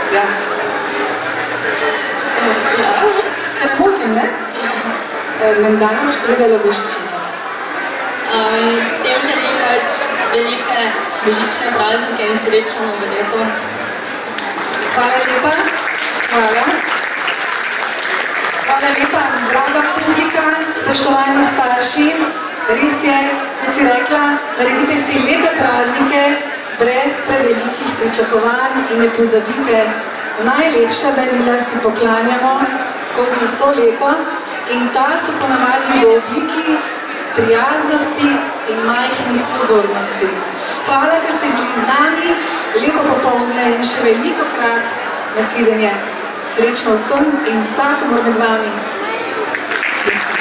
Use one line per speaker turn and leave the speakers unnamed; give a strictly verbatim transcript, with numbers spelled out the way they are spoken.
Ja.
Ja.
Se ne motim, ne? Menda ne boš povedala voščino.
Um, vsem želim pač velike božične praznike in srečno novo leto.
Hvala lepa. Hvala. Hvala lepa, draga publika, spoštovani starši. Res je, kot si rekla, naredite si lepe praznike, brez prevelikih pričakovanj in ne pozabite, najlepša darila si poklanjamo skozi vso leto in ta so ponavadi v obliki prijaznosti in majhnih pozornosti. Hvala, ker ste bili z nami, lepo popoldne in še veliko krat nasvidenje. Srečno vsem in vsakomur med vami. Srečno.